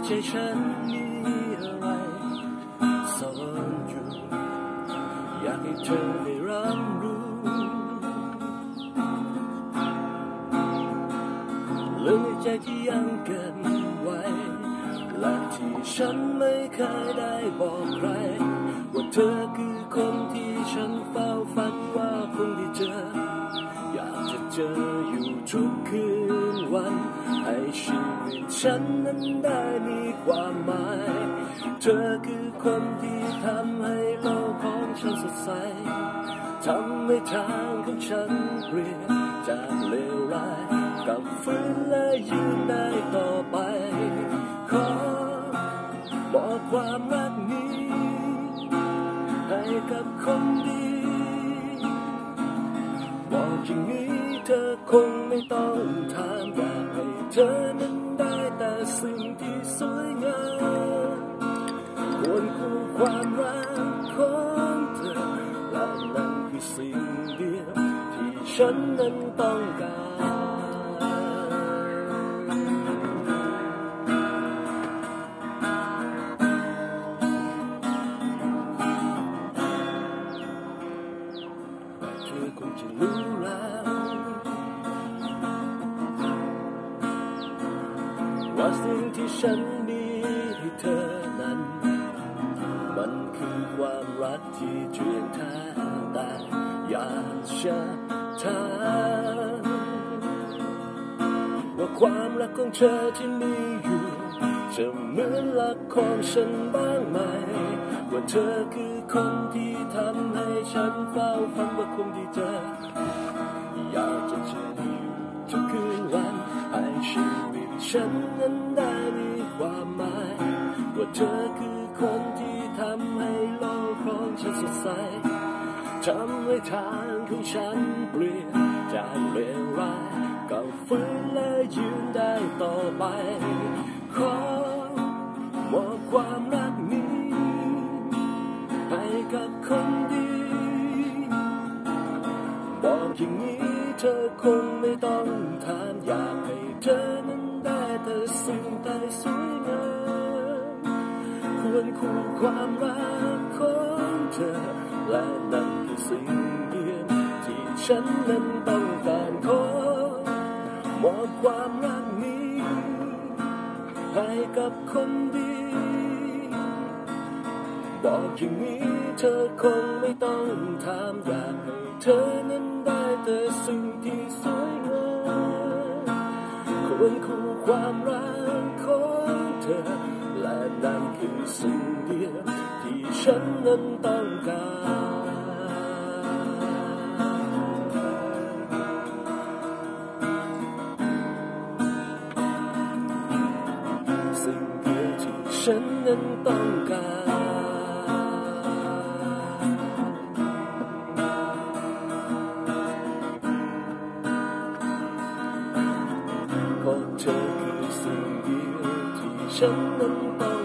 ใจฉันมีอะไรซ่อนอยู่อยากให้เธอได้รับรู้เรื่องในใจที่ยังเก็บไว้และที่ฉันไม่เคยได้บอกใครว่าเธอคือคนที่ฉันเฝ้าฝันว่าคงได้เจออยากจะเจออยู่ทุกคืนวันให้ชีวิตฉันนั้นได้มีความหมายเธอคือคนที่ทำให้โลกของฉันสดใสทำให้ทางของฉันเปลี่ยนจากเลวร้ายกลับฟื้นและยืนได้ต่อไปขอบอกความรักนี้ให้กับคนดีบอกอย่างนี้เธอคงไม่ต้องถามอยากให้เธอนั้นได้แต่สิ่งที่สวยงามควรคู่ความรักของเธอและนั่นคือสิ่งเดียวที่ฉันนั้นต้องการเธอคงจะรู้แล้วว่าสิ่งที่ฉันมีให้เธอนั้นมันคือความรักที่เจียงแท้แต่อยากจะถามว่าความรักของเธอที่มีอยู่จะเหมือนรักของฉันบ้างไหมว่าเธอคือคนที่ทำให้ฉันเฝ้าฝันว่าคงได้เจออยากจะเจออยู่ทุกคืนวันให้ชีวิตฉันนั้นได้มีความหมายว่าเธอคือคนที่ทำให้โลกของฉันสดใสทำให้ทางของฉันเปลี่ยนจากเลวร้ายกลับฟื้นและยืนได้ต่อไปขอมอบความรักนี้ให้กับคนดีบอกอย่างนี้เธอคงไม่ต้องถามอยากให้เธอนั้นได้แต่สิ่งใดสวยงามควรคู่ความรักของเธอและนั่นคือสิ่งเดียวที่ฉันนั้นต้องการขอมอบความรักนี้ให้กับคนดีบอกอย่างนี้เธอคงไม่ต้องถามอยากให้เธอนั้นได้แต่สิ่งที่สวยงามควรคู่ความรักของเธอและนั่นคือสิ่งเดียวที่ฉันนั้นต้องการสิ่งเดียวที่ฉันนั้นต้องการเพราะเธอคือสิ่งเดียวที่ฉันนั้นต้อง